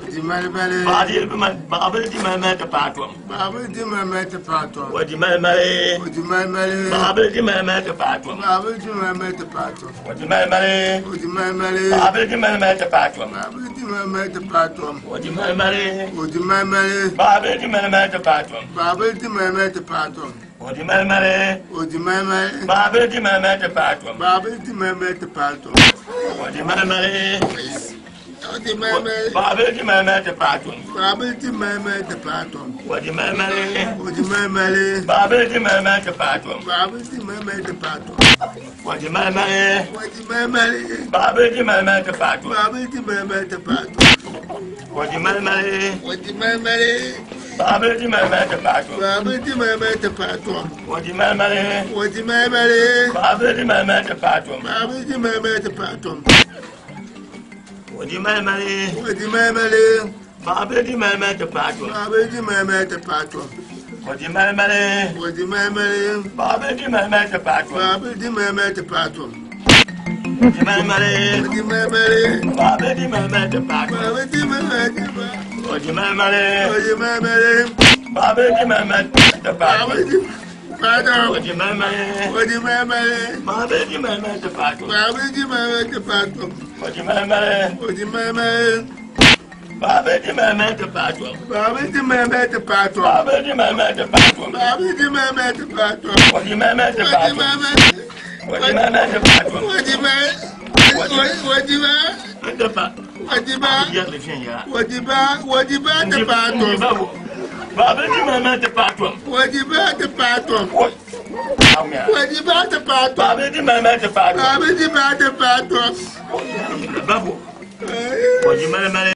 Di malmale. Badi man babel di mama te patwam. Babel di mama te patwam. Wadi malmale. Di malmale. Babel di mama te patwam. Babel di mama te patwam. Wadi malmale. Di malmale. Babel di mama te patwam. Babel di mama te patwam. Wadi malmale. Di malmale. Babel di mama te patwam. Babel di mama te patwam. Wadi malmale. Di malmale. Babel di mama te patwam. Babel di mama te patwam. Wadi malmale. Di malmale. Babel di mama te patwam. Babel di mama te patwam. Wadi malmale. Di malmale. Babel di mama te patwam. Babel di mama te patwam. Wadi malmale. Di malmale. Babel di mama te patwam. Babel di mama te patwam. Wadi malmale. Di malmale. Babel di mama te patwam. Babel di mama te patwam. Wadi malmale. Di malmale. Babel di mama te patwam. Babel di mama te patwam. Wadi malmale. Di malmale. Babel di mama te patwam. Babel di mama te patwam. Wadi malmale. Di malmale. Babel di mama te patwam. Babel di mama te patwam. Wadi malmale. Di malmale. Babel di mama te patwam. Babel di mama te patwam. Wadi malmale. Di malmale. Babel di mama te patwam. Babel di patwam. Wadi malmale. Di malmale. Babel di mama te patwam. Babel di mama te patwam. Wadi malmale. Di malmale. Babel di mama te patwam. Babel di mama te patwam. Babel di mama te patwam. Babel di mama te patwam. Wadi mama te Di patwam. mama. Wadi mama te patwam. Di mama. Di mama. Anda pa. Di mama. Ya le fian ya. Di mama te patwam. Babel di mama te patwam. Di mama te patwam. Oi. Amia. Di mama te patwam. Babel di mama te patwam. Babel di mama te patwam. Babu. Wadi mama